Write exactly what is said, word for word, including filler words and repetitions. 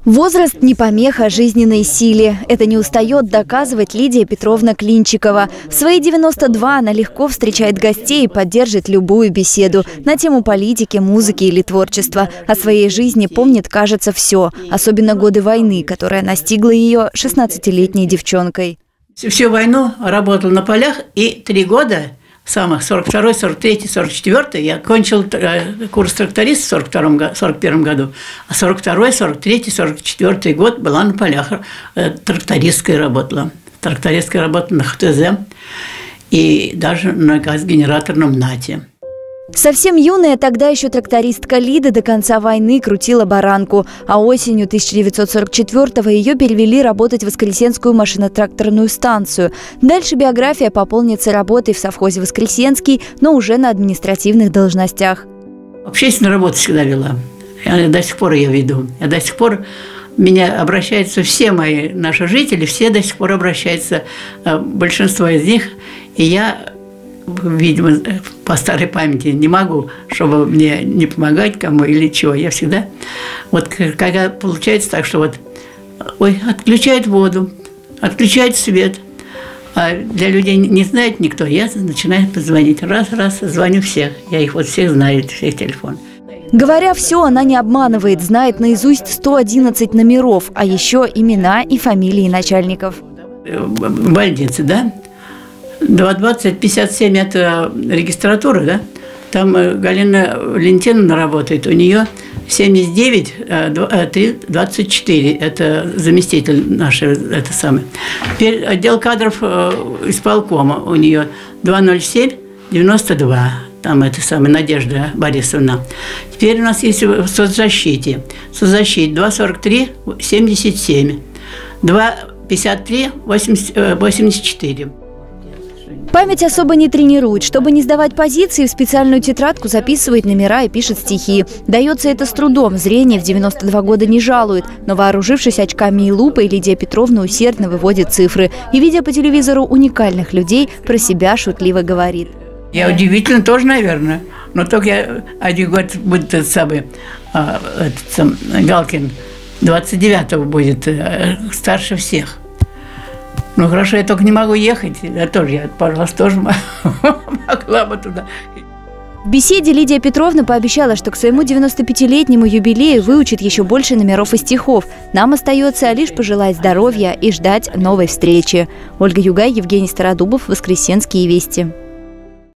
Возраст не помеха жизненной силе. Это не устает доказывать Лидия Петровна Клинчикова. В свои девяносто два она легко встречает гостей и поддержит любую беседу на тему политики, музыки или творчества. О своей жизни помнит, кажется, все. Особенно годы войны, которая настигла ее шестнадцатилетней девчонкой. Всю войну работала на полях, и три года, самых сорок второй, сорок третий, сорок четвёртый, я кончил курс тракториста в сорок втором, сорок первом году, а сорок второй, сорок третий, сорок четвёртый год была на полях, трактористкой работала. Трактористкой работала на ха тэ зэ и даже на газгенераторном НАТе. Совсем юная тогда еще трактористка Лида до конца войны крутила баранку, а осенью тысяча девятьсот сорок четвёртого ее перевели работать в Воскресенскую машинотракторную станцию. Дальше биография пополнится работой в совхозе Воскресенский, но уже на административных должностях. Общественную работу всегда вела. Я до сих пор ее веду. Я до сих пор меня обращаются все мои наши жители, все до сих пор обращаются, большинство из них, и я, видимо, по старой памяти не могу, чтобы мне не помогать кому или чего. Я всегда, вот когда получается так, что вот, ой, отключает воду, отключает свет, а для людей не знает никто, я начинаю позвонить. Раз, раз, звоню всех. Я их вот всех знаю, всех телефонов. Говоря все, она не обманывает, знает наизусть сто одиннадцать номеров, а еще имена и фамилии начальников. В больнице, да? два двадцать пятьдесят семь – это регистратура, да? Там Галина Валентиновна работает, у нее семьдесят девять три двадцать четыре, это заместитель наш, это самый. Теперь отдел кадров исполкома у нее два ноль семь девяносто два, там это самая Надежда Борисовна. Теперь у нас есть в соцзащите, соцзащите два сорок три семьдесят семь, два пятьдесят три восемьдесят четыре. Память особо не тренирует. Чтобы не сдавать позиции, в специальную тетрадку записывает номера и пишет стихи. Дается это с трудом. Зрение в девяносто два года не жалует. Но, вооружившись очками и лупой, Лидия Петровна усердно выводит цифры. И, видя по телевизору уникальных людей, про себя шутливо говорит. Я удивительно тоже, наверное. Но только я один год будет этот самый, а, этот сам, Галкин, двадцать девятого будет, старше всех. Ну хорошо, я только не могу ехать. Я тоже, я, пожалуйста, тоже могла бы туда. В беседе Лидия Петровна пообещала, что к своему девяностопятилетнему юбилею выучит еще больше номеров и стихов. Нам остается лишь пожелать здоровья и ждать новой встречи. Ольга Югай, Евгений Стародубов, Воскресенские вести.